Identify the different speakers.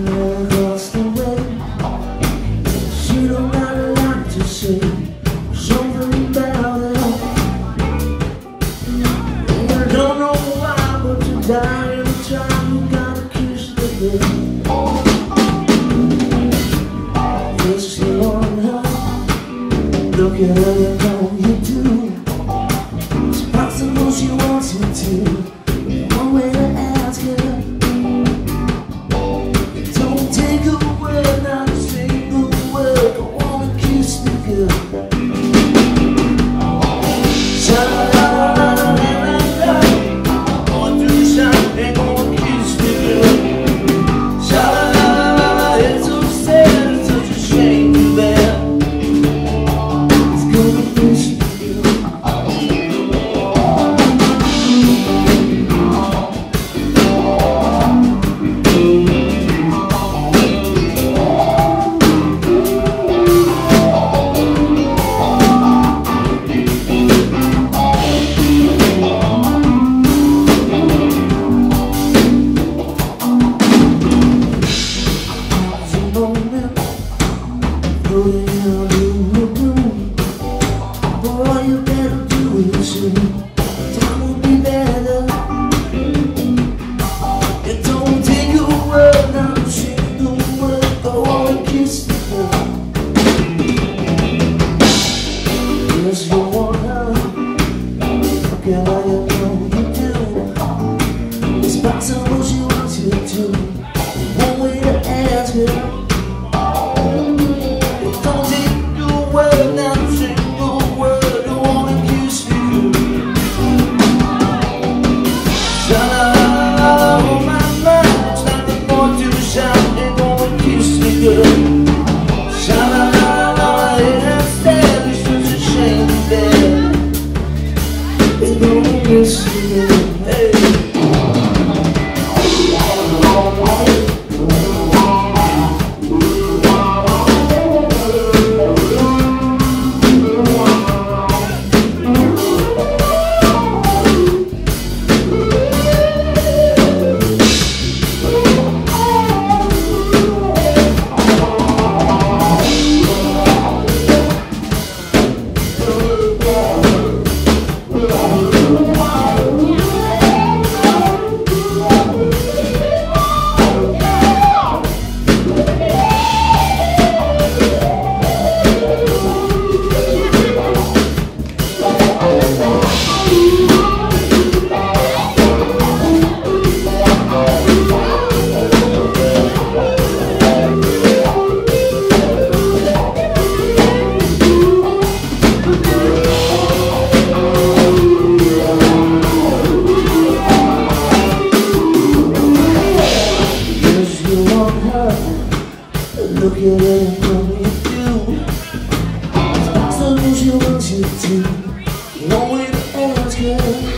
Speaker 1: across the way. She don't got a lot to say, something about it. I don't know why, but you die every time you gotta kiss the girl. This is on her, look at her, you know you do. It's possible she wants you to. One way to ask her. Don't take a word, not a single word. I wanna kiss the girl. Sha-la-la-la-la-la-la, going through the shop and gonna kiss the girl. Sha-la-la-la-la, it's so sad, it's such a shame to bear. It's gonna kiss the girl. Boy, you better do it soon. Time will be better. It don't take a word, not a single word. Go on and kiss the girl. Yes, you want her. Look at how you know you do. It's possible she wants you to. One way to ask her. Sha-la-la-la, it's sad, it's such a shame that it's gonna kiss you. Look at it, what you do. It's possible she wants you to. One way to ask her.